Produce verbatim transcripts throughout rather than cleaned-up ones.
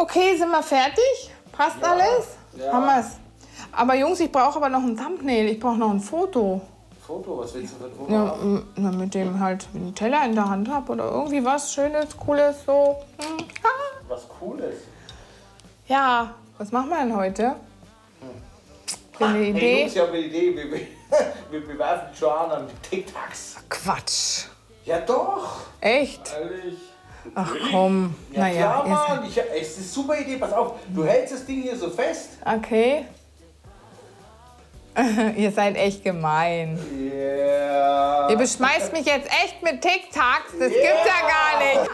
Okay, sind wir fertig? Passt ja, alles? Ja. Haben wir's. Aber Jungs, ich brauche aber noch ein Thumbnail. Ich brauche noch ein Foto. Foto? Was willst du für ein Foto ja, haben? Na, mit dem halt einen Teller in der Hand habe oder irgendwie was Schönes, Cooles, so. Hm. Was Cooles? Ja, was machen wir denn heute? Hm. Eine Idee? Hey, Jungs, ich habe eine Idee. Wir, wir, wir werfen Joanna mit TikToks. Quatsch. Ja doch. Echt? Ehrlich. Ach komm. Ja, naja. klar, Mann. Ich, es ist eine super Idee. Pass auf, du hältst das Ding hier so fest. Okay. Ihr seid echt gemein. Yeah. Ihr beschmeißt mich jetzt echt mit TikToks. Das yeah. gibt's ja gar nicht.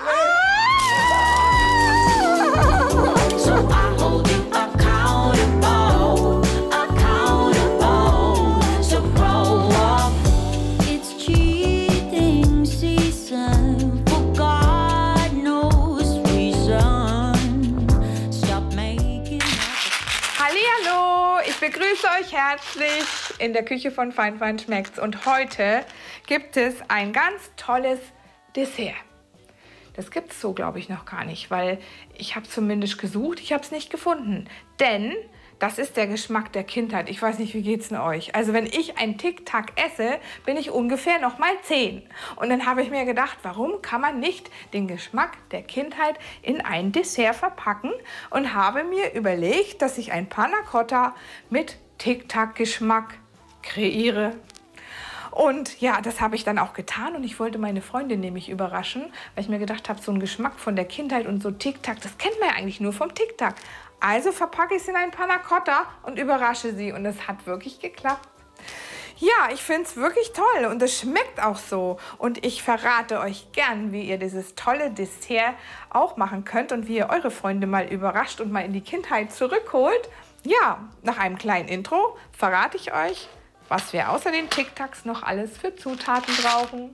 Ich begrüße euch herzlich in der Küche von Fein Fein Schmeckt's. Und heute gibt es ein ganz tolles Dessert. Das gibt es so, glaube ich, noch gar nicht, weil ich habe zumindest gesucht, ich habe es nicht gefunden. Denn das ist der Geschmack der Kindheit. Ich weiß nicht, wie geht's denn euch? Also wenn ich ein Tic-Tac esse, bin ich ungefähr noch mal zehn. Und dann habe ich mir gedacht, warum kann man nicht den Geschmack der Kindheit in ein Dessert verpacken? Und habe mir überlegt, dass ich ein Panna Cotta mit Tic-Tac-Geschmack kreiere. Und ja, das habe ich dann auch getan und ich wollte meine Freundin nämlich überraschen, weil ich mir gedacht habe, so ein Geschmack von der Kindheit und so Tic-Tac, das kennt man ja eigentlich nur vom Tic-Tac. Also verpacke ich es in ein Panna Cotta und überrasche sie und es hat wirklich geklappt. Ja, ich finde es wirklich toll und es schmeckt auch so. Und ich verrate euch gern, wie ihr dieses tolle Dessert auch machen könnt und wie ihr eure Freunde mal überrascht und mal in die Kindheit zurückholt. Ja, nach einem kleinen Intro verrate ich euch, was wir außer den Tic-Tacs noch alles für Zutaten brauchen.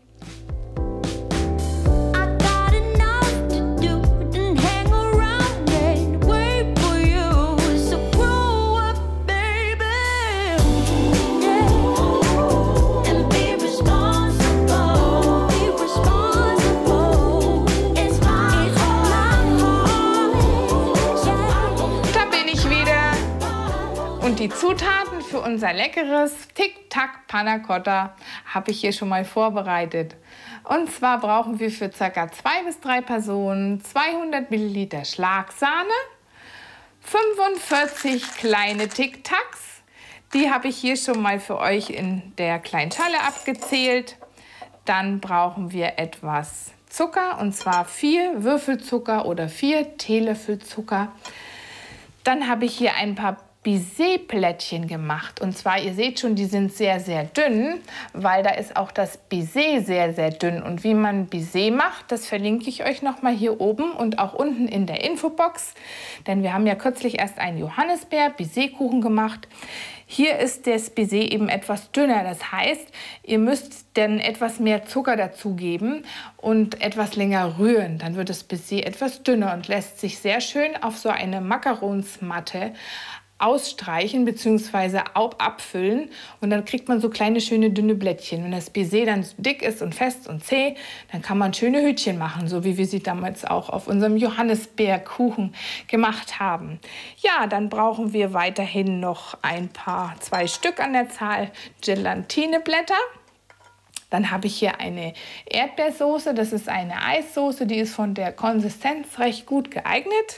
Und die Zutaten für unser leckeres Tic-Tac Panna Cotta habe ich hier schon mal vorbereitet. Und zwar brauchen wir für ca. zwei bis drei Personen zweihundert Milliliter Schlagsahne, fünfundvierzig kleine Tic-Tacs. Die habe ich hier schon mal für euch in der kleinen Schale abgezählt. Dann brauchen wir etwas Zucker, und zwar vier Würfelzucker oder vier Teelöffel Zucker. Dann habe ich hier ein paar Baiser-Plättchen gemacht. Und zwar, ihr seht schon, die sind sehr, sehr dünn, weil da ist auch das Baiser sehr, sehr dünn. Und wie man Baiser macht, das verlinke ich euch noch mal hier oben und auch unten in der Infobox. Denn wir haben ja kürzlich erst einen Johannisbeer-Baiser-Kuchen gemacht. Hier ist das Baiser eben etwas dünner. Das heißt, ihr müsst dann etwas mehr Zucker dazugeben und etwas länger rühren. Dann wird das Baiser etwas dünner und lässt sich sehr schön auf so eine Macaronsmatte ausstreichen bzw. abfüllen und dann kriegt man so kleine schöne dünne Blättchen. Wenn das Baiser dann dick ist und fest und zäh, dann kann man schöne Hütchen machen, so wie wir sie damals auch auf unserem Johannisbeerkuchen gemacht haben. Ja, dann brauchen wir weiterhin noch ein paar, zwei Stück an der Zahl Gelatineblätter. Dann habe ich hier eine Erdbeersoße, das ist eine Eissoße, die ist von der Konsistenz recht gut geeignet.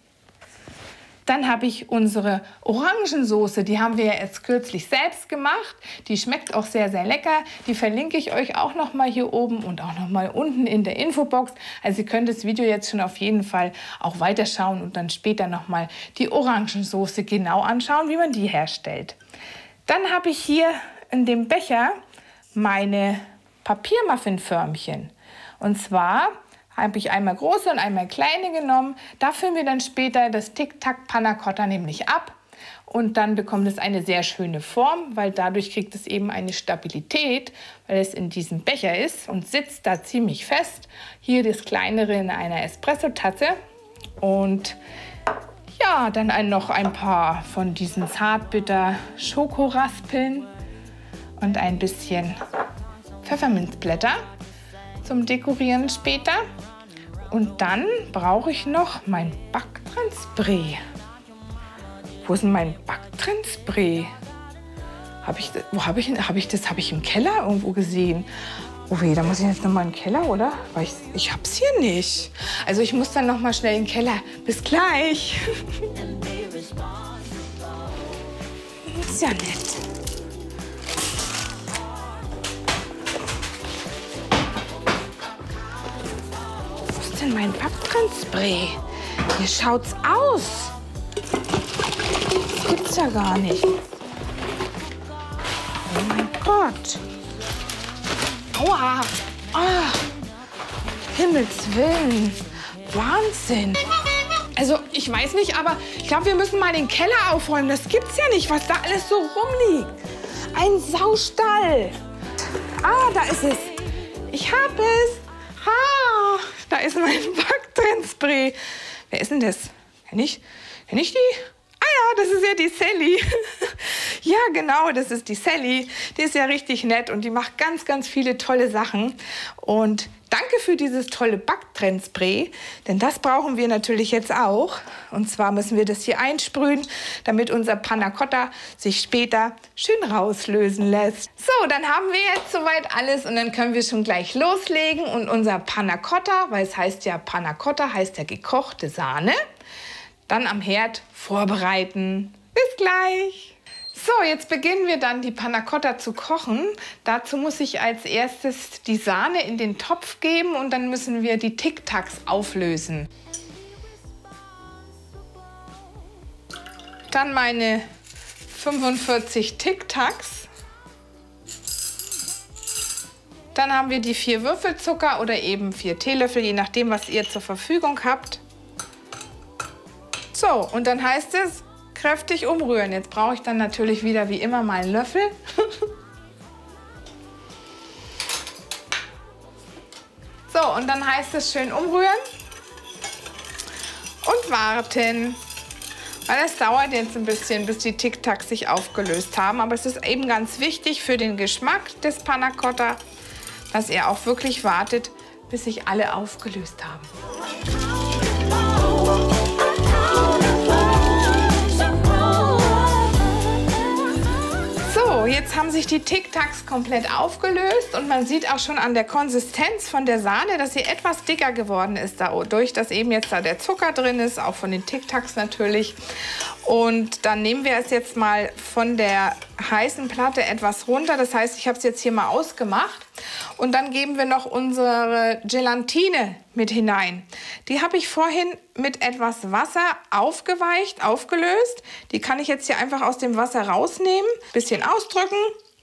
Dann habe ich unsere Orangensoße, die haben wir ja erst kürzlich selbst gemacht. Die schmeckt auch sehr, sehr lecker. Die verlinke ich euch auch noch mal hier oben und auch noch mal unten in der Infobox. Also ihr könnt das Video jetzt schon auf jeden Fall auch weiterschauen und dann später noch mal die Orangensoße genau anschauen, wie man die herstellt. Dann habe ich hier in dem Becher meine Papiermuffinförmchen. Und zwar habe ich einmal große und einmal kleine genommen. Da füllen wir dann später das Tic-Tac Panna Cotta nämlich ab. Und dann bekommt es eine sehr schöne Form, weil dadurch kriegt es eben eine Stabilität, weil es in diesem Becher ist und sitzt da ziemlich fest. Hier das kleinere in einer Espresso-Tasse. Und ja, dann ein, noch ein paar von diesen Zartbitter-Schokoraspeln und ein bisschen Pfefferminzblätter zum Dekorieren später. Und dann brauche ich noch mein Backblech. Backtrendspray. Wo ist denn mein Backtrendspray? Hab ich, wo habe ich, hab ich das? Habe ich im Keller irgendwo gesehen? Oh weh, da muss ich jetzt noch mal in den Keller, oder? Weil ich, ich hab's hier nicht. Also ich muss dann noch mal schnell in den Keller. Bis gleich. Ist ja nett. Wo ist denn mein Backtrendspray? Hier schaut's aus. Das gibt's ja gar nicht. Oh mein Gott. Aua. Ah. Himmels Willen. Wahnsinn. Also, ich weiß nicht, aber ich glaube, wir müssen mal den Keller aufräumen. Das gibt's ja nicht, was da alles so rumliegt. Ein Saustall. Ah, da ist es. Ich hab es. Ha, da ist mein Backtrendspray. Wer ist denn das? Kenn ich? Kenn ich die? Ah ja, das ist ja die Sally. Ja, genau, das ist die Sally. Die ist ja richtig nett und die macht ganz, ganz viele tolle Sachen. Und danke für dieses tolle Backtrendspray, denn das brauchen wir natürlich jetzt auch. Und zwar müssen wir das hier einsprühen, damit unser Panna Cotta sich später schön rauslösen lässt. So, dann haben wir jetzt soweit alles und dann können wir schon gleich loslegen. Und unser Panna Cotta, weil es heißt ja Panna Cotta, heißt ja gekochte Sahne, dann am Herd vorbereiten. Bis gleich! So, jetzt beginnen wir dann die Panna Cotta zu kochen. Dazu muss ich als erstes die Sahne in den Topf geben und dann müssen wir die Tic Tacs auflösen. Dann meine fünfundvierzig Tic Tacs. Dann haben wir die vier Würfel Zucker oder eben vier Teelöffel, je nachdem, was ihr zur Verfügung habt. So, und dann heißt es, kräftig umrühren. Jetzt brauche ich dann natürlich wieder wie immer mal einen Löffel. So, und dann heißt es schön umrühren und warten. Weil es dauert jetzt ein bisschen, bis die Tic Tacs sich aufgelöst haben. Aber es ist eben ganz wichtig für den Geschmack des Panna Cotta, dass ihr auch wirklich wartet, bis sich alle aufgelöst haben. So, jetzt haben sich die Tic Tacs komplett aufgelöst und man sieht auch schon an der Konsistenz von der Sahne, dass sie etwas dicker geworden ist dadurch, dass eben jetzt da der Zucker drin ist, auch von den Tic Tacs natürlich. Und dann nehmen wir es jetzt mal von der heißen Platte etwas runter. Das heißt, ich habe es jetzt hier mal ausgemacht. Und dann geben wir noch unsere Gelatine mit hinein. Die habe ich vorhin mit etwas Wasser aufgeweicht, aufgelöst. Die kann ich jetzt hier einfach aus dem Wasser rausnehmen, bisschen ausdrücken.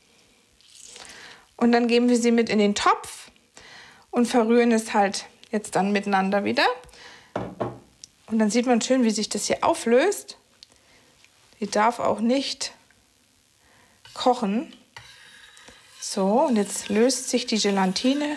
Und dann geben wir sie mit in den Topf und verrühren es halt jetzt dann miteinander wieder. Und dann sieht man schön, wie sich das hier auflöst. Die darf auch nicht kochen. So, und jetzt löst sich die Gelatine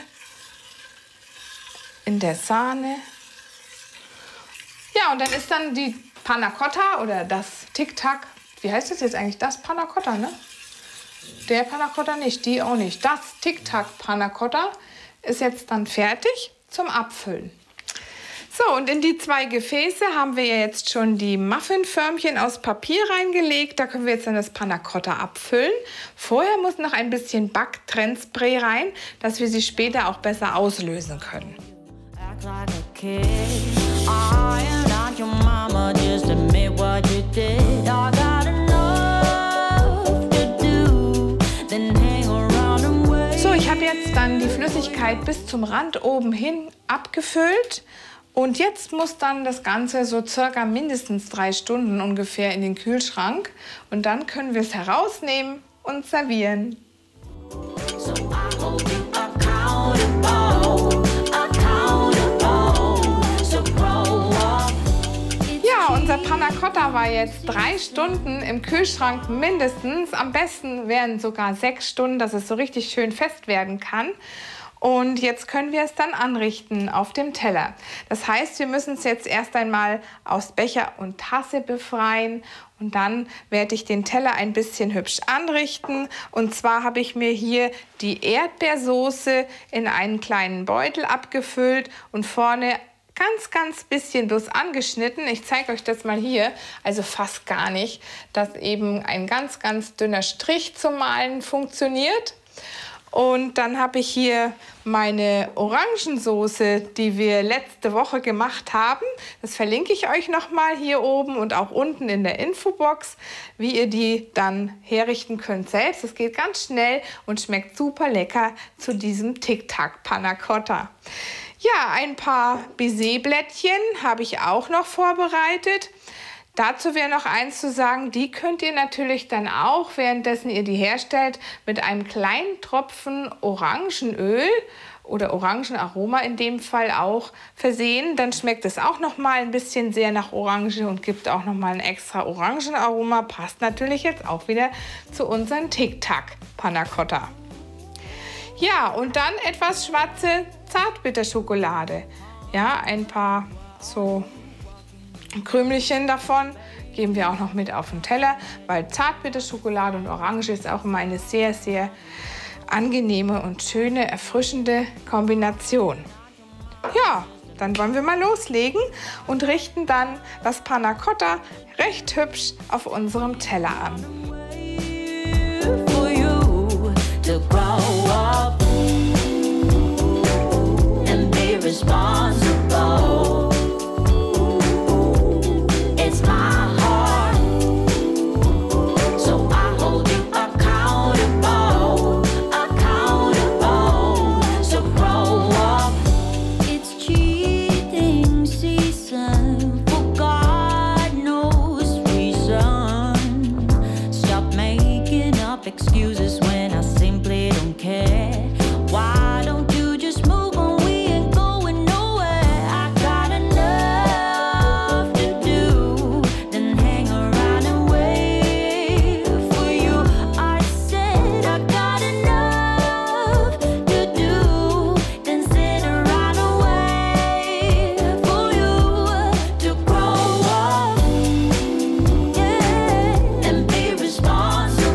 in der Sahne. Ja, und dann ist dann die Panna Cotta oder das Tic Tac. Wie heißt das jetzt eigentlich? Das Panna Cotta, ne? Der Panna Cotta nicht, die auch nicht. Das Tic Tac Panna Cotta ist jetzt dann fertig zum Abfüllen. So, und in die zwei Gefäße haben wir ja jetzt schon die Muffinförmchen aus Papier reingelegt. Da können wir jetzt dann das Panna Cotta abfüllen. Vorher muss noch ein bisschen Backtrendspray rein, dass wir sie später auch besser auslösen können. So, ich habe jetzt dann die Flüssigkeit bis zum Rand oben hin abgefüllt. Und jetzt muss dann das Ganze so circa mindestens drei Stunden ungefähr in den Kühlschrank. Und dann können wir es herausnehmen und servieren. Ja, unser Panna Cotta war jetzt drei Stunden im Kühlschrank mindestens. Am besten wären sogar sechs Stunden, dass es so richtig schön fest werden kann. Und jetzt können wir es dann anrichten auf dem Teller. Das heißt, wir müssen es jetzt erst einmal aus Becher und Tasse befreien. Und dann werde ich den Teller ein bisschen hübsch anrichten. Und zwar habe ich mir hier die Erdbeersoße in einen kleinen Beutel abgefüllt und vorne ganz, ganz bisschen bloß angeschnitten. Ich zeige euch das mal hier, also fast gar nicht, dass eben ein ganz, ganz dünner Strich zum Malen funktioniert. Und dann habe ich hier meine Orangensoße, die wir letzte Woche gemacht haben. Das verlinke ich euch nochmal hier oben und auch unten in der Infobox, wie ihr die dann herrichten könnt selbst. Es geht ganz schnell und schmeckt super lecker zu diesem Tic-Tac Panna Cotta. Ja, ein paar Baiser-Blättchen habe ich auch noch vorbereitet. Dazu wäre noch eins zu sagen, die könnt ihr natürlich dann auch, währenddessen ihr die herstellt, mit einem kleinen Tropfen Orangenöl oder Orangenaroma in dem Fall auch versehen. Dann schmeckt es auch noch mal ein bisschen sehr nach Orange und gibt auch noch mal ein extra Orangenaroma. Passt natürlich jetzt auch wieder zu unseren Tic-Tac Panna Cotta. Ja, und dann etwas schwarze Zartbitterschokolade. Ja, ein paar so Krümelchen davon geben wir auch noch mit auf den Teller, weil Zartbitterschokolade und Orange ist auch immer eine sehr, sehr angenehme und schöne, erfrischende Kombination. Ja, dann wollen wir mal loslegen und richten dann das Panna Cotta recht hübsch auf unserem Teller an. Excuses when I simply don't care. Why don't you just move on? We ain't going nowhere. I got enough to do, then hang around and wait for you. I said I got enough to do, then sit around and wait for you to grow up, yeah, and be responsible.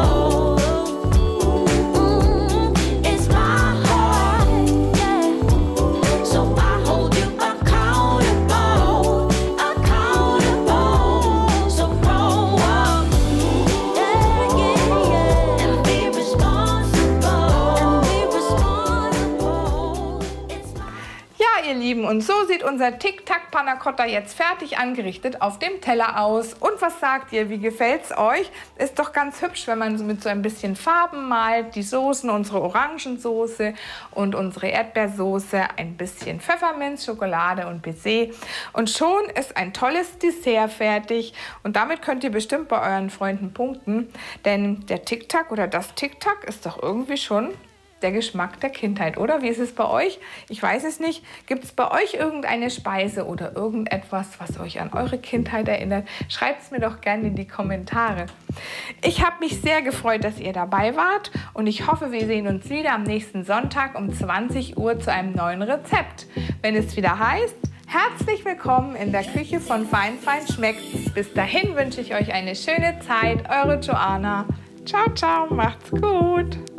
Ihr Lieben, und so sieht unser Tic-Tac Panna Cotta jetzt fertig angerichtet auf dem Teller aus. Und was sagt ihr, wie gefällt's euch? Ist doch ganz hübsch, wenn man mit so ein bisschen Farben malt. Die Soßen, unsere Orangensoße und unsere Erdbeersoße, ein bisschen Pfefferminz, Schokolade und Baiser. Und schon ist ein tolles Dessert fertig. Und damit könnt ihr bestimmt bei euren Freunden punkten. Denn der Tic-Tac oder das Tic-Tac ist doch irgendwie schon der Geschmack der Kindheit, oder? Wie ist es bei euch? Ich weiß es nicht. Gibt es bei euch irgendeine Speise oder irgendetwas, was euch an eure Kindheit erinnert? Schreibt es mir doch gerne in die Kommentare. Ich habe mich sehr gefreut, dass ihr dabei wart und ich hoffe, wir sehen uns wieder am nächsten Sonntag um zwanzig Uhr zu einem neuen Rezept. Wenn es wieder heißt, herzlich willkommen in der Küche von Fein Fein Schmeckt's. Bis dahin wünsche ich euch eine schöne Zeit. Eure Joanna. Ciao, ciao, macht's gut.